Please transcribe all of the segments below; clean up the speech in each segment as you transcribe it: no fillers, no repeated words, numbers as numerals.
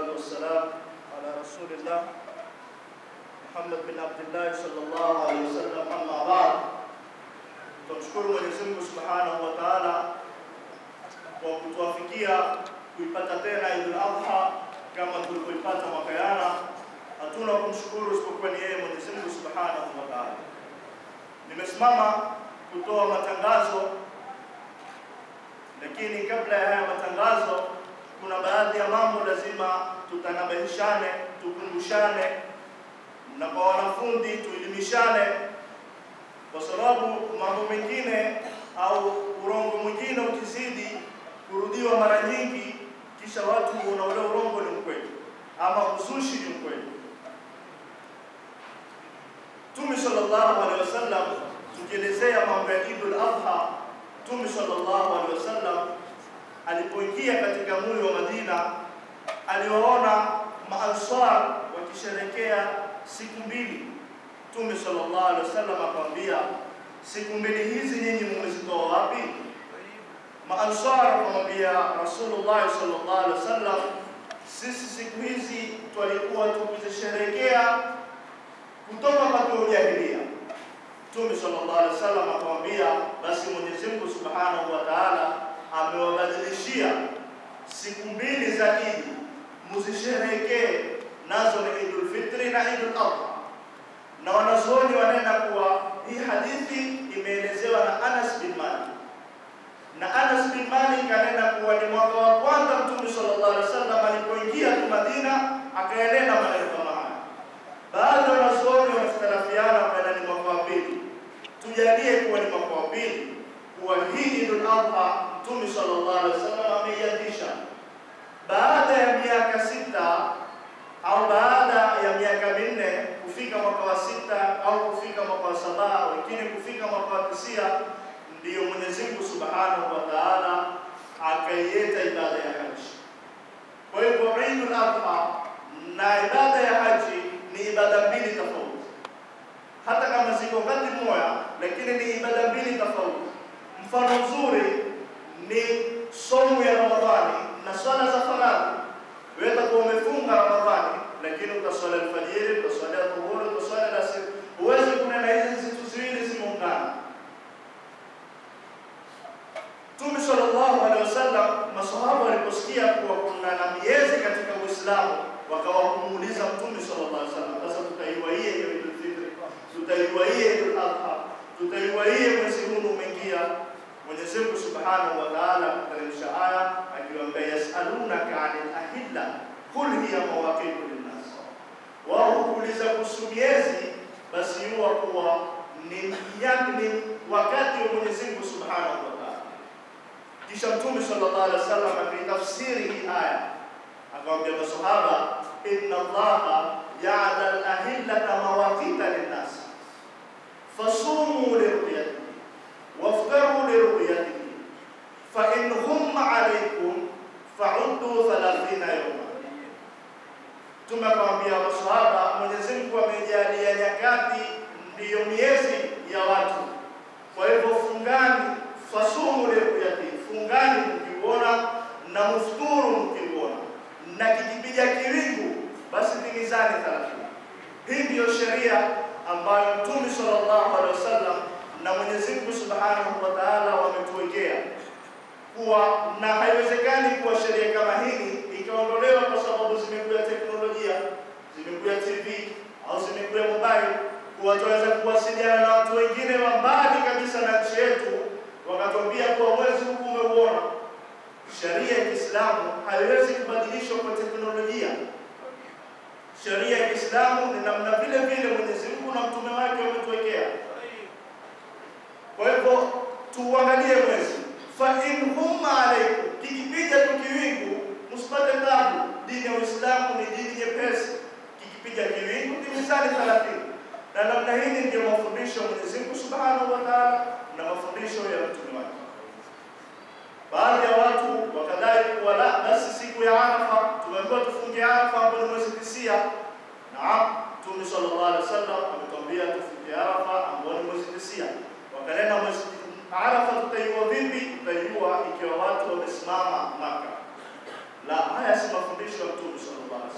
والصلاة والسلام على رسول الله محمد بن عبد الله صلى الله عليه وسلم. أما بعد، tunamshukuru Mwenyezi Mungu Subhanahu wa Ta'ala kwa kutuafikia kuipata tena Eid al-Adha kama tulivyoipata mwaka jana. Hatuna kumshukuru isipokuwa ni yeye Mwenyezi Mungu Subhanahu wa Ta'ala. Nimesimama kutoa matangazo, lakini kabla ya haya matangazo kuna baadhi ya mambo lazima tutanabahishane, tukumbushane, na kwa wanafunzi tuelimishane, kwa sababu mambo mengine au urongo mwingine ukizidi kurudiwa mara nyingi, kisha watu wanaona urongo ni mkweli ama uzushi ni mkweli. Mtume sallallahu alaihi wasallam, tukielezea mambo ya Eid al-Adha, Mtume sallallahu alaihi wasallam alipoingia katika mji wa Madina, aliwaona maansar wakisherehekea siku mbili. Mtume sallallahu alaihi wasallam akamwambia, siku mbili hizi nyinyi mmezitoa wapi? Maansar akamwambia Rasulullah sallallahu alaihi wasallam, sisi siku hizi tulikuwa tukizisherehekea kutoka wakati wa jahiliya. Mtume sallallahu alaihi wasallam akamwambia, basi Mwenyezi Mungu Subhanahu wa Ta'ala amewabadilishia siku mbili za Eid, muzisherehekee nazo ni Eid al-Fitr na Eid al-Adha. Na wanazuoni wanena kuwa hii hadithi imeelezewa na Anas bin Malik, na Anas bin Malik kanena kuwa ni mwaka wa kwanza Mtume sallallahu alaihi wasallam alipoingia Madina akaenena maneno kama haya. Baadhi ya wanazuoni wanastarafiana kwamba ni mwaka wa pili. Tujalie kuwa ni mwaka wa pili, kuwa hii Eid al-Adha Mtume sallallahu alaihi wasallam ameianzisha baada ya miaka 6 au baada ya miaka 4 kufika mwaka wa 6 au kufika mwaka wa 7, wengine kufika mwaka wa 9, ndiyo Mwenyezi Mungu Subhanahu wa Ta'ala akaieta ibada ya haji. Kwa hiyo Eid al-Adha na ibada ya haji ni ibada mbili tofauti, hata kama ziko wakati mmoja, lakini ni ibada mbili tofauti. Mfano mzuri ni somo ya Ramadhani na swala za faradhi. Wewe utakuwa umefunga Ramadhani, lakini utaswali alfajiri, utaswali dhuhuri, utaswali alasiri. Huwezi kunena hizi zitu ziwili zimeungana. Mtume sallallahu alaihi wasallam, maswahaba waliposikia kuwa kuna na miezi katika Uislamu, wakawa kumuuliza Mtume sallallahu alaihi wasallam, sasa tutaiwaie Eid al-Fitr, tutaiwaie Eid al-Adha, tutaiwaie mwezi huu umeingia? Mwenyezi Mungu Subhanahu wa Ta'ala kuteremsha aya akiwaambia, yasalunaka 'anil ahilla qul hiya mawaqitu lin-nas. Wao kuuliza kuhusu miezi, basi huwa kuwa ni wakati wa Mwenyezi Mungu Subhanahu wa Ta'ala. Kisha Mtume sallallahu alaihi wasallam akitafsiri hii aya akamwambia maswahaba, inna Allaha ja'ala al-ahillata mawaqita lin-nas fasumu li-ru'yatihi waftaru li-ru'yatihi fa in humma 'alaykum fa'uddu 30 yawma. Tumekwambia maswahaba, Mwenyezi Mungu amejalia nyakati ndiyo miezi ya watu. Kwa hivyo fungani, fasumu li-ru'yatihi, fungani mkiona na mufturu mkiona, na kikipiga kiwingu basi timizani 30. Hii ndiyo sheria ambayo Mtume sallallahu alaihi wasallam na Mwenyezi Mungu Subhanahu wa Ta'ala wametuwekea, kuwa na haiwezekani kuwa sheria kama hili ikaondolewa kwa sababu zimekuja teknolojia, zimekuja TV au zimekuja mobile, kuwa tuweza kuwasiliana na watu wengine wa mbali kabisa na nchi yetu, wakatuambia kuwa mwezi huu umeuona. Sheria ya Kiislamu haiwezi kubadilishwa kwa teknolojia. Sheria ya Kiislamu ni namna vile vile Mwenyezi Mungu na mtume wake wametuwekea. Kwa hivyo tuangalie mwezi, fa in humma alaykum, kikipiga tu kiwingu msipate tabu. Dini ya Uislamu ni dini nyepesi, kikipiga kiwingu timizani 30. Na namna hii ndio mafundisho ya Mwenyezi Mungu Subhanahu wa Ta'ala na mafundisho ya mtume wake. Baadhi ya watu wakadai kuwa la, basi siku ya Arafa tumeambiwa tufunge Arafa ambapo ni mwezi 9. Naam, Mtume sallallahu alaihi wasallam ametuambia tufunge Arafa ambapo ni mwezi 9. Wakanena mwezi Arafa tutaiwa vipi? Tutaiwa ikiwa watu wamesimama Makkah. La, haya si mafundisho ya Mtume sallallahu alaihi wasallam.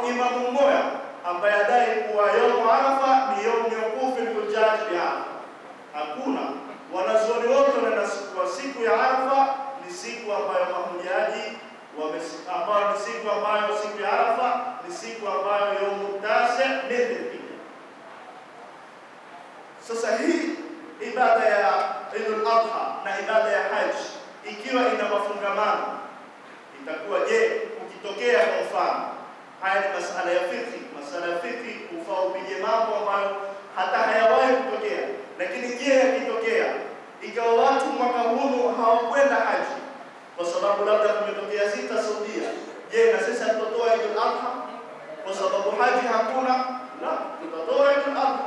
au imamu mmoja ambaye adai kuwa yaumu Arafa ni yaumu yuqufi al-hujjaj bi Arafa. Hakuna. Wanazuoni wote wanaenda siku ya Arafa ni siku ambayo mahujaji ambayo ni siku ambayo siku ya Arafa ni siku ambayo yaumu tasi min. Sasa hii ibada ya Eidul Adha na ibada ya Hajj ikiwa ina mafungamano, itakuwa je, ukitokea kwa mfano, haya ni masala ya fiqh. Masala ya fiqh ufaa upige mambo ambayo hata hayawahi kutokea, lakini je, yakitokea ikawa watu mwaka huu hawakwenda Haji kwa sababu labda kumetokea zita Saudia, je, na sisi tutatoa Eidul Adha kwa sababu Haji hakuna? La, tutatoa Eidul Adha.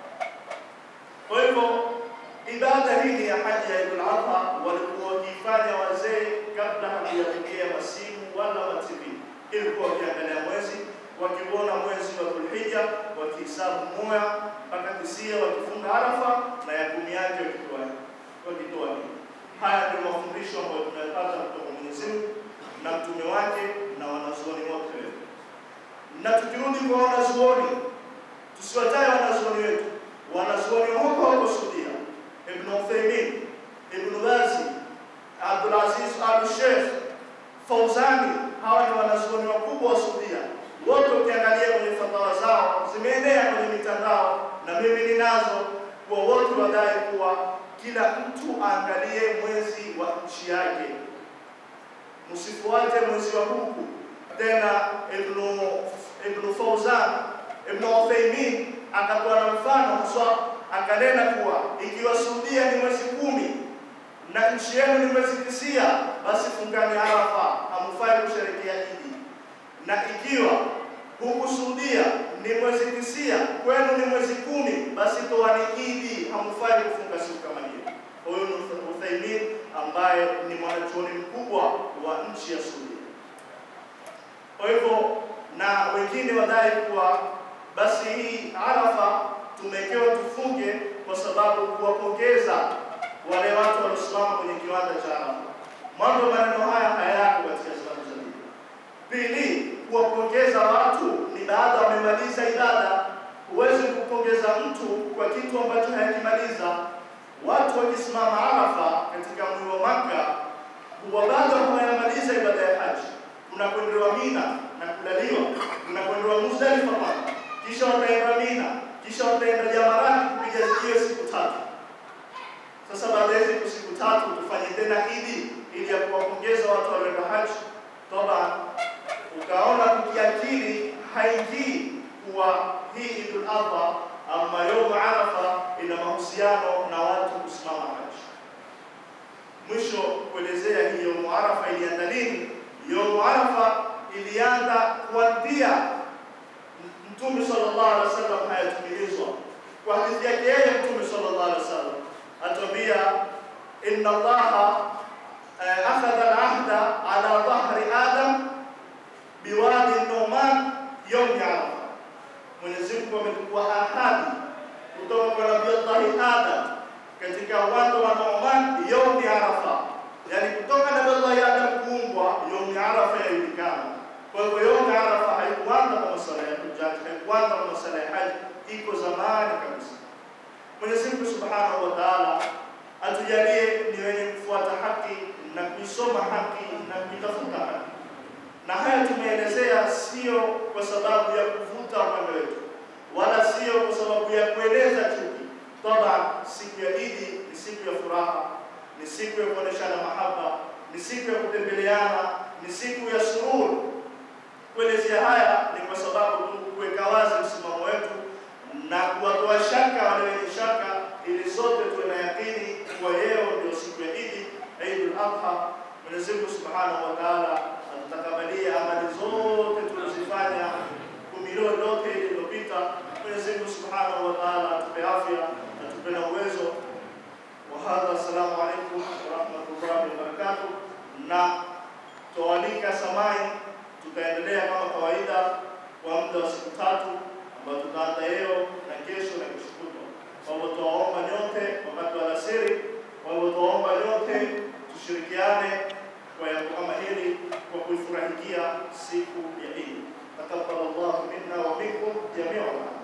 Kwa hivyo ibada hii ya Haji ya Eidul Adha walikuwa wakifanya wazee kabla hajatokea masimu wala TV. Ilikuwa wakiangalia mwezi, wakiona mwezi wa Dhulhijja, wakihesabu moja mpaka 9, wakifunga Arafa na ya 10 yake wakitoa. Haya ndio mafundisho ambayo tunayapata kutoka Mwenyezi Mungu na mtume wake na wanazuoni wote. Na tukirudi kwa wanazuoni, tusiwatae wanazuoni wetu. Wanazuoni huko Saudia, Ibn Uthaymeen, Ibn Baz, Abdul Aziz al-Sheikh, Fawzani, hawa ni wanazuoni wakubwa wa Saudia. Wote ukiangalia kwenye fatawa zao zimeenea kwenye mitandao na mimi ninazo, kwa wote wadai kuwa kila mtu aangalie mwezi wa nchi yake. Msifuate mwezi wa huku. Tena Ibn Fawzan, Ibn Uthaymeen akatoa mfano haswa, akanena kuwa ikiwa Saudia ni mwezi 10 na nchi yenu ni mwezi 9, basi fungani Arafa, hamfai kusherehekea Idi. Na ikiwa huku Saudia ni mwezi 9, kwenu ni mwezi 10, basi toani Idi, hamfai kufunga siku kama hiyo. Huyo ni Uthaymeen ambaye ni mwanachuoni mkubwa wa nchi ya Saudia. Kwa hivyo na wengine wadai kuwa basi hii Arafa tumekewa tufunge kwa sababu kuwapongeza wale watu waliosimama kwenye kiwanja cha Arafa. Mambo maneno haya hayako katika Islamu za dini. Pili, kuwapongeza watu ni baada wamemaliza ibada. Huwezi kupongeza mtu kwa kitu ambacho hayakimaliza. Watu wakisimama Arafa katika mji wa Makka, huwa bado hawajamaliza ibada ya Haji. Mnakwendewa Mina na kulaliwa, mnakwendewa Muzdalifa, kisha wataenda Mina, kisha wataenda Jamarani kupiga zikio siku 3. Sasa baada ya siku 3 tufanye tena Idi ili ya kuwapongeza watu walioenda Haji. Toba ukaona kiakili haingii kuwa hii Eidul Adha ama yaumu Arafa ina mahusiano na watu kusimama Haji. Mwisho kuelezea hii yaumu Arafa ilianza lini. Yaumu Arafa ilianza kuanzia Mtume sallallahu alaihi wasallam hayatumilizwa. Kwa hadithi yake yeye Mtume sallallahu alaihi wasallam atambia, inna Allaha akhadha al-ahda ala dhahri Adam biwadi Numan yawm Arafa. Mwenyezi Mungu amechukua ahadi kutoka kwa Nabii Adam katika uwanda wa Numan yawm Arafa. Yani kutoka Nabii Adam kuumbwa yawm Arafa yajulikana. Kwa hivyo yawm Arafa haikuanza kwa masala ya hujjaj, haikuanza kwa masala ya haji, iko zamani kabisa. Mwenyezi Mungu Subhanahu wa Ta'ala atujalie ni wenye kufuata haki na kuisoma haki na kuitafuta haki. Na haya tumeelezea sio kwa sababu ya kuvuta upande wetu, wala sio kwa sababu ya kueleza chuki. Toba, siku ya Idi ni siku ya furaha, ni siku ya kuoneshana mahaba, ni siku ya kutembeleana, ni siku ya sururu. Kuelezea haya ni kwa sababu kuweka wazi msimamo wetu na kuwatoa shaka wale wenye shaka, ili sote tuwe na yakini kwa leo ndio siku ya Idi, Eidul Adha. Mwenyezi Mungu Subhanahu wa Ta'ala atutakabalia amali zote tulizofanya kumilio lote lililopita. Mwenyezi Mungu Subhanahu wa Ta'ala atupe afya, atupe na uwezo. Wa hadha, assalamu alaykum wa rahmatullahi wa barakatuh. Na tualika samai, tutaendelea kama kawaida kwa muda wa siku 3 ambayo tutaanza leo na kesho na kesho kutwa. Kwa hivyo tuwaomba nyote wakati wa alasiri, kwa hivyo tuwaomba nyote tushirikiane kwa jambo kama hili kwa kuifurahikia siku ya Idi. Taqabbalallahu minna wa minkum jami'an.